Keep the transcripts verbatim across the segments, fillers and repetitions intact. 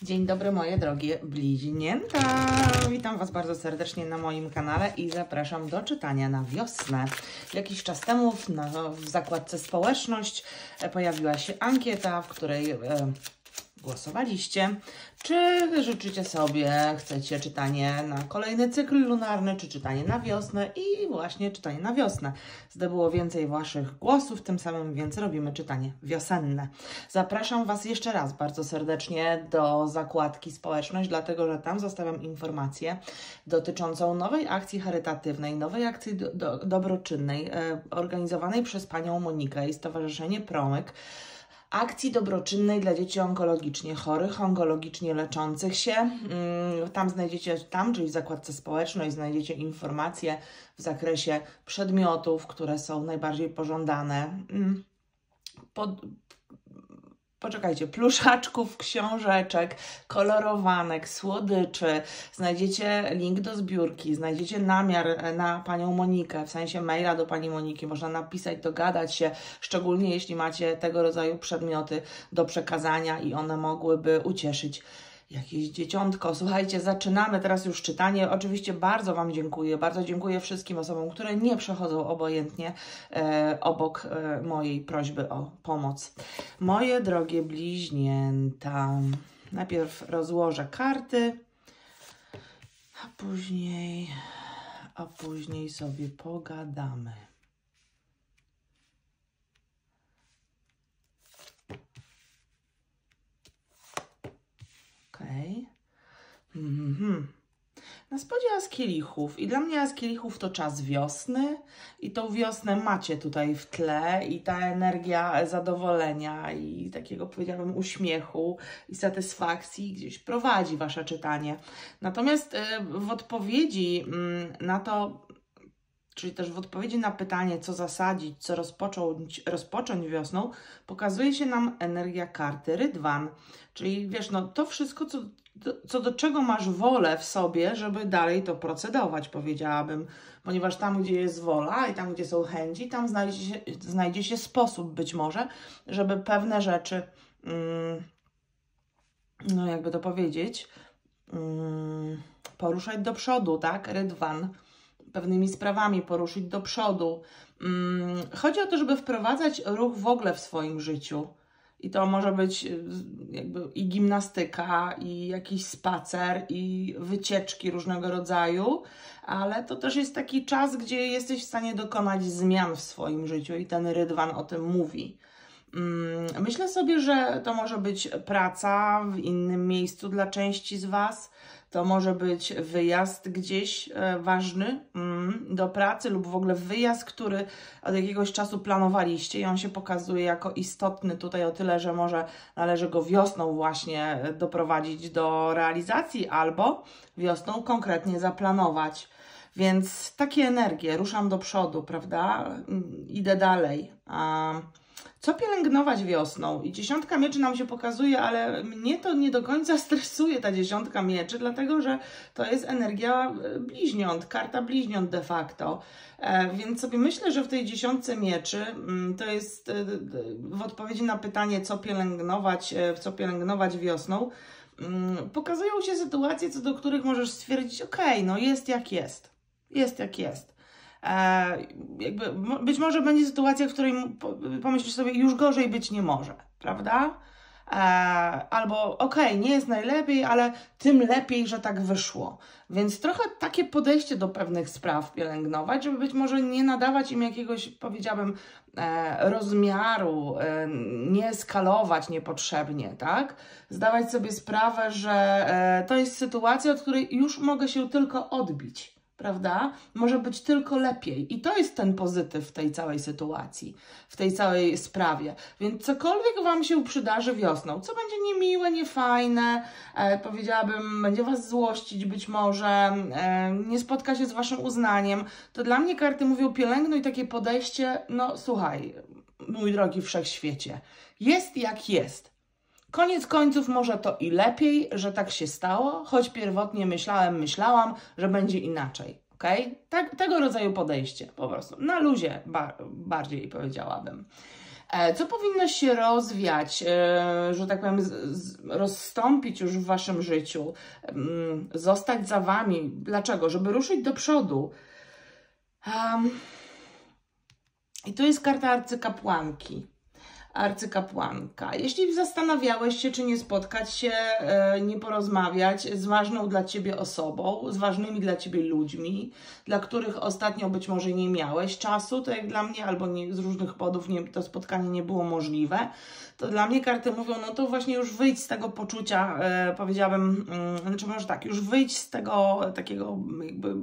Dzień dobry moje drogie bliźnięta. Witam Was bardzo serdecznie na moim kanale i zapraszam do czytania na wiosnę. Jakiś czas temu w, na, w zakładce społeczność pojawiła się ankieta, w której e, głosowaliście, czy życzycie sobie, chcecie czytanie na kolejny cykl lunarny, czy czytanie na wiosnę i właśnie czytanie na wiosnę. Zdobyło więcej Waszych głosów, tym samym więc robimy czytanie wiosenne. Zapraszam Was jeszcze raz bardzo serdecznie do zakładki społeczność, dlatego że tam zostawiam informację dotyczącą nowej akcji charytatywnej, nowej akcji do, do, dobroczynnej, e, organizowanej przez Panią Monikę i Stowarzyszenie Promyk. Akcji dobroczynnej dla dzieci onkologicznie chorych, onkologicznie leczących się. Tam znajdziecie, tam, czyli w zakładce społeczność, znajdziecie informacje w zakresie przedmiotów, które są najbardziej pożądane. Pod, Poczekajcie, pluszaczków, książeczek, kolorowanek, słodyczy. Znajdziecie link do zbiórki, znajdziecie namiar na Panią Monikę, w sensie maila do Pani Moniki. Można napisać, dogadać się, szczególnie jeśli macie tego rodzaju przedmioty do przekazania i one mogłyby ucieszyć jakieś dzieciątko. Słuchajcie, zaczynamy teraz już czytanie. Oczywiście bardzo Wam dziękuję. Bardzo dziękuję wszystkim osobom, które nie przechodzą obojętnie e, obok e, mojej prośby o pomoc. Moje drogie bliźnięta, najpierw rozłożę karty, a później, a później sobie pogadamy. Okej. Okay. Mm-hmm. Na spodzie as kielichów. I dla mnie as kielichów to czas wiosny. I tą wiosnę macie tutaj w tle. I ta energia zadowolenia i takiego, powiedziałabym, uśmiechu i satysfakcji gdzieś prowadzi Wasze czytanie. Natomiast w odpowiedzi na to, czyli też w odpowiedzi na pytanie, co zasadzić, co rozpocząć, rozpocząć wiosną, pokazuje się nam energia karty Rydwan. Czyli wiesz, no to wszystko, co do, co do czego masz wolę w sobie, żeby dalej to procedować, powiedziałabym. Ponieważ tam, gdzie jest wola i tam, gdzie są chęci, tam znajdzie się, znajdzie się sposób być może, żeby pewne rzeczy, mm, no jakby to powiedzieć, mm, poruszać do przodu, tak? Rydwan. Pewnymi sprawami poruszyć do przodu. Chodzi o to, żeby wprowadzać ruch w ogóle w swoim życiu. I to może być jakby i gimnastyka, i jakiś spacer, i wycieczki różnego rodzaju, ale to też jest taki czas, gdzie jesteś w stanie dokonać zmian w swoim życiu i ten Rydwan o tym mówi. Myślę sobie, że to może być praca w innym miejscu dla części z Was. To może być wyjazd gdzieś e, ważny mm, do pracy lub w ogóle wyjazd, który od jakiegoś czasu planowaliście i on się pokazuje jako istotny tutaj o tyle, że może należy go wiosną właśnie doprowadzić do realizacji albo wiosną konkretnie zaplanować. Więc takie energie, ruszam do przodu, prawda? Idę dalej. A co pielęgnować wiosną? I dziesiątka mieczy nam się pokazuje, ale mnie to nie do końca stresuje, ta dziesiątka mieczy, dlatego że to jest energia bliźniąt, karta bliźniąt de facto. E, więc sobie myślę, że w tej dziesiątce mieczy to jest e, w odpowiedzi na pytanie, co pielęgnować, e, co pielęgnować wiosną, m, pokazują się sytuacje, co do których możesz stwierdzić, ok, no jest jak jest, jest jak jest. E, jakby, być może będzie sytuacja, w której pomyślisz sobie, już gorzej być nie może, prawda? E, albo okej, okay, nie jest najlepiej, ale tym lepiej, że tak wyszło. Więc trochę takie podejście do pewnych spraw pielęgnować, żeby być może nie nadawać im jakiegoś, powiedziałabym, e, rozmiaru, e, nie skalować niepotrzebnie, tak? Zdawać sobie sprawę, że e, to jest sytuacja, od której już mogę się tylko odbić. Prawda? Może być tylko lepiej. I to jest ten pozytyw w tej całej sytuacji, w tej całej sprawie. Więc cokolwiek Wam się przydarzy wiosną, co będzie niemiłe, niefajne, e, powiedziałabym, będzie Was złościć być może, e, nie spotka się z Waszym uznaniem, to dla mnie karty mówią, pielęgnuj takie podejście, no słuchaj, mój drogi wszechświecie, jest jak jest. Koniec końców może to i lepiej, że tak się stało, choć pierwotnie myślałem, myślałam, że będzie inaczej. Okay? Tak, tego rodzaju podejście po prostu. Na luzie ba bardziej powiedziałabym. Co powinno się rozwiać, że tak powiem, rozstąpić już w Waszym życiu, zostać za Wami? Dlaczego? Żeby ruszyć do przodu. Um, I tu jest karta arcykapłanki. Arcykapłanka. Jeśli zastanawiałeś się, czy nie spotkać się, nie porozmawiać z ważną dla Ciebie osobą, z ważnymi dla Ciebie ludźmi, dla których ostatnio być może nie miałeś czasu, to jak dla mnie, albo nie, z różnych powodów nie, to spotkanie nie było możliwe, to dla mnie karty mówią, no to właśnie już wyjdź z tego poczucia, e, powiedziałabym, mm, znaczy może tak, już wyjdź z tego takiego jakby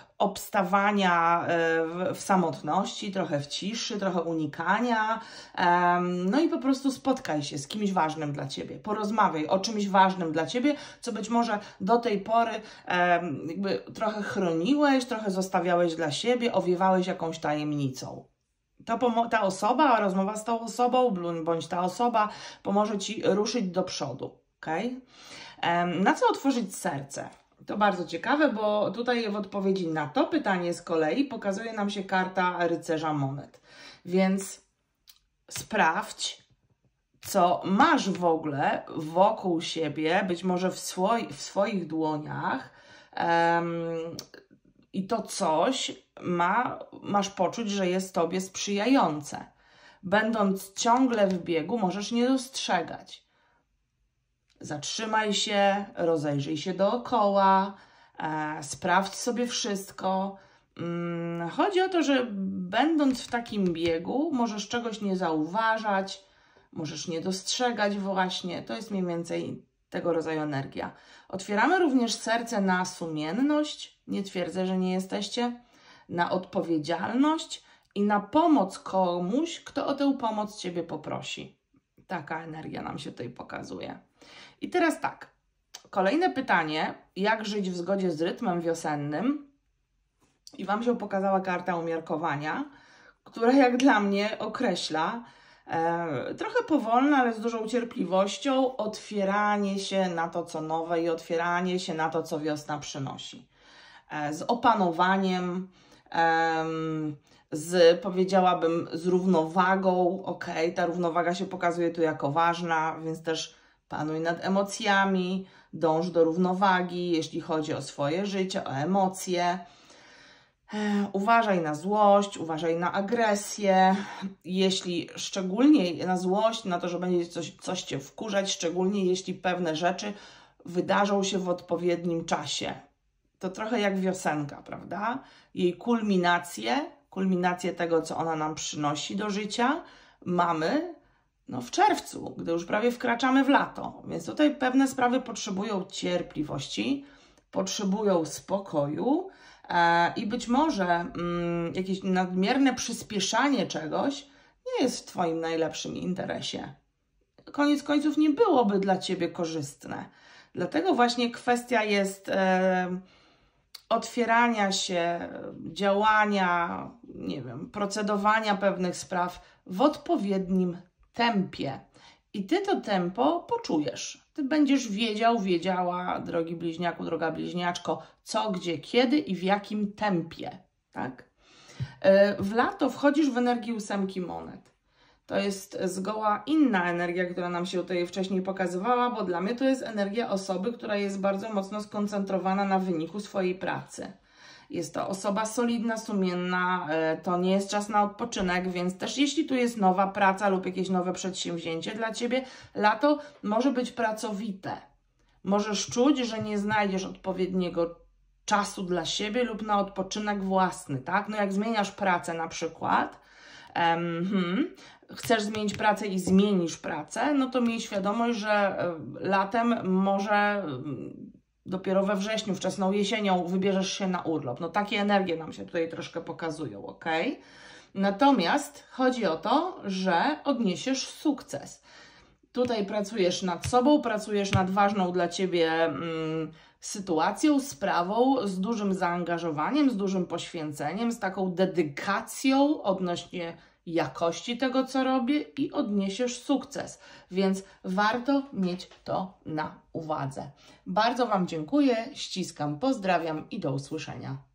obstawania w, w samotności, trochę w ciszy, trochę unikania, um, no i po prostu spotkaj się z kimś ważnym dla Ciebie, porozmawiaj o czymś ważnym dla Ciebie, co być może do tej pory um, jakby trochę chroniłeś, trochę zostawiałeś dla siebie, owiewałeś jakąś tajemnicą. To ta osoba, rozmowa z tą osobą, bądź ta osoba pomoże Ci ruszyć do przodu, okay? um, Na co otworzyć serce? To bardzo ciekawe, bo tutaj w odpowiedzi na to pytanie z kolei pokazuje nam się karta rycerza monet. Więc sprawdź, co masz w ogóle wokół siebie, być może w, swoi, w swoich dłoniach um, i to coś ma, masz poczuć, że jest Tobie sprzyjające. Będąc ciągle w biegu, możesz nie dostrzegać. Zatrzymaj się, rozejrzyj się dookoła, e, sprawdź sobie wszystko. Mm, chodzi o to, że będąc w takim biegu, możesz czegoś nie zauważać, możesz nie dostrzegać właśnie. To jest mniej więcej tego rodzaju energia. Otwieramy również serce na sumienność, nie twierdzę, że nie jesteście, na odpowiedzialność i na pomoc komuś, kto o tę pomoc Ciebie poprosi. Taka energia nam się tutaj pokazuje. I teraz tak, kolejne pytanie, jak żyć w zgodzie z rytmem wiosennym? I Wam się pokazała karta umiarkowania, która jak dla mnie określa e, trochę powolne, ale z dużą cierpliwością otwieranie się na to, co nowe i otwieranie się na to, co wiosna przynosi. E, z opanowaniem, e, z, powiedziałabym, z równowagą, ok, ta równowaga się pokazuje tu jako ważna, więc też panuj nad emocjami, dąż do równowagi, jeśli chodzi o swoje życie, o emocje. Uważaj na złość, uważaj na agresję. Jeśli szczególnie na złość, na to, że będzie coś, coś Cię wkurzać, szczególnie jeśli pewne rzeczy wydarzą się w odpowiednim czasie. To trochę jak wiosenka, prawda? Jej kulminację, kulminację tego, co ona nam przynosi do życia, mamy no w czerwcu, gdy już prawie wkraczamy w lato. Więc tutaj pewne sprawy potrzebują cierpliwości, potrzebują spokoju e, i być może mm, jakieś nadmierne przyspieszanie czegoś nie jest w Twoim najlepszym interesie. Koniec końców nie byłoby dla Ciebie korzystne. Dlatego właśnie kwestia jest e, otwierania się, działania, nie wiem, procedowania pewnych spraw w odpowiednim tempie. I Ty to tempo poczujesz. Ty będziesz wiedział, wiedziała, drogi bliźniaku, droga bliźniaczko, co, gdzie, kiedy i w jakim tempie. Tak? W lato wchodzisz w energię ósemki monet. To jest zgoła inna energia, która nam się tutaj wcześniej pokazywała, bo dla mnie to jest energia osoby, która jest bardzo mocno skoncentrowana na wyniku swojej pracy. Jest to osoba solidna, sumienna, to nie jest czas na odpoczynek, więc też jeśli tu jest nowa praca lub jakieś nowe przedsięwzięcie dla Ciebie, lato może być pracowite. Możesz czuć, że nie znajdziesz odpowiedniego czasu dla siebie lub na odpoczynek własny, tak? No jak zmieniasz pracę na przykład, um, hmm, chcesz zmienić pracę i zmienisz pracę, no to miej świadomość, że latem może dopiero we wrześniu, wczesną jesienią wybierzesz się na urlop. No takie energie nam się tutaj troszkę pokazują, ok? Natomiast chodzi o to, że odniesiesz sukces. Tutaj pracujesz nad sobą, pracujesz nad ważną dla Ciebie mm, sytuacją, sprawą, z dużym zaangażowaniem, z dużym poświęceniem, z taką dedykacją odnośnie jakości tego, co robię i odniesiesz sukces. Więc warto mieć to na uwadze. Bardzo Wam dziękuję, ściskam, pozdrawiam i do usłyszenia.